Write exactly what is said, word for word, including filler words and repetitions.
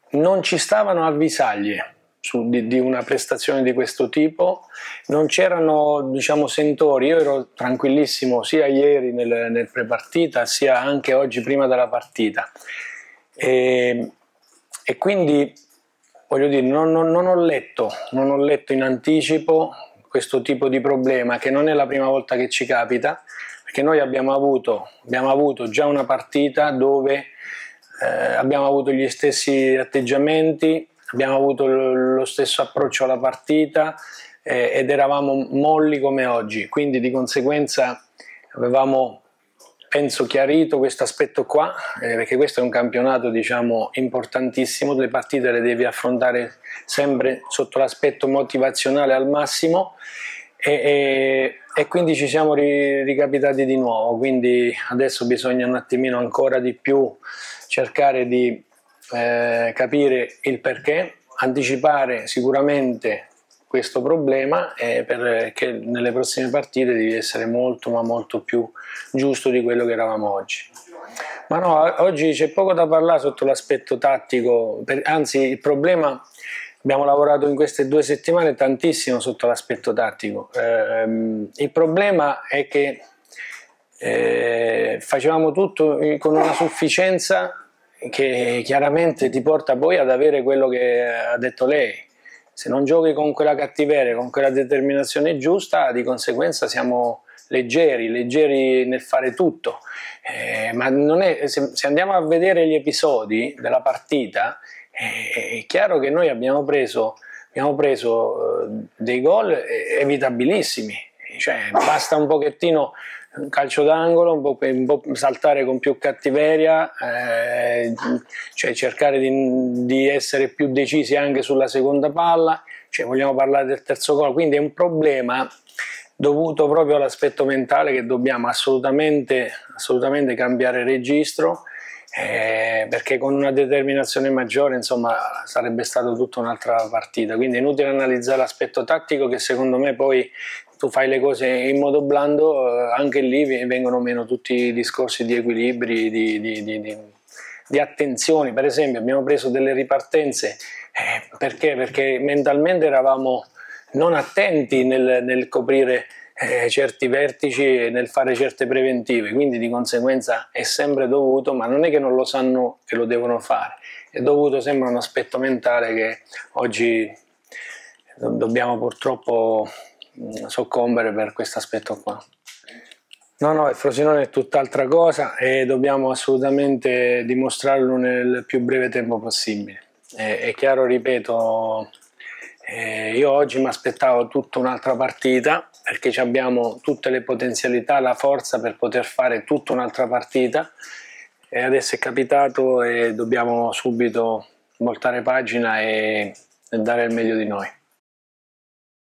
non ci stavano avvisaglie su, di, di una prestazione di questo tipo, non c'erano, diciamo, sentori. Io ero tranquillissimo sia ieri nel, nel pre-partita sia anche oggi prima della partita, e, e quindi voglio dire, non, non, non, ho letto, non ho letto in anticipo questo tipo di problema, che non è la prima volta che ci capita, perché noi abbiamo avuto, abbiamo avuto già una partita dove eh, abbiamo avuto gli stessi atteggiamenti, abbiamo avuto lo stesso approccio alla partita eh, ed eravamo molli come oggi, quindi di conseguenza avevamo, penso, chiarito questo aspetto qua, eh, perché questo è un campionato, diciamo, importantissimo. Le partite le devi affrontare sempre sotto l'aspetto motivazionale al massimo, e, e, e quindi ci siamo ri, ricapitati di nuovo, quindi adesso bisogna un attimino ancora di più cercare di eh, capire il perché, anticipare sicuramente questo problema, eh, perché nelle prossime partite devi essere molto ma molto più giusto di quello che eravamo oggi. Ma no, oggi c'è poco da parlare sotto l'aspetto tattico, per, anzi il problema, abbiamo lavorato in queste due settimane tantissimo sotto l'aspetto tattico. Eh, il problema è che eh, facevamo tutto con una sufficienza che chiaramente ti porta poi ad avere quello che ha detto lei. Se non giochi con quella cattiveria, con quella determinazione giusta, di conseguenza siamo leggeri, leggeri nel fare tutto. Eh, ma non è, se, se andiamo a vedere gli episodi della partita, eh, è chiaro che noi abbiamo preso, abbiamo preso eh, dei gol evitabilissimi. Cioè, basta un pochettino un calcio d'angolo, un po', un po' saltare con più cattiveria, eh, cioè cercare di, di essere più decisi anche sulla seconda palla, cioè vogliamo parlare del terzo gol, quindi è un problema dovuto proprio all'aspetto mentale che dobbiamo assolutamente, assolutamente cambiare registro, eh, perché con una determinazione maggiore, insomma, sarebbe stata tutta un'altra partita. Quindi è inutile analizzare l'aspetto tattico, che secondo me poi tu fai le cose in modo blando, eh, anche lì vengono meno tutti i discorsi di equilibri, di, di, di, di, di attenzioni. Per esempio abbiamo preso delle ripartenze, eh, perché? Perché mentalmente eravamo non attenti nel, nel coprire eh, certi vertici e nel fare certe preventive, quindi di conseguenza è sempre dovuto, ma non è che non lo sanno che lo devono fare, è dovuto sempre a un aspetto mentale che oggi dobbiamo purtroppo soccombere per questo aspetto qua. No, no, il Frosinone è tutt'altra cosa e dobbiamo assolutamente dimostrarlo nel più breve tempo possibile. È, è chiaro, ripeto, eh, io oggi mi aspettavo tutta un'altra partita, perché abbiamo tutte le potenzialità, la forza per poter fare tutta un'altra partita, e adesso è capitato e dobbiamo subito voltare pagina e, e dare il meglio di noi.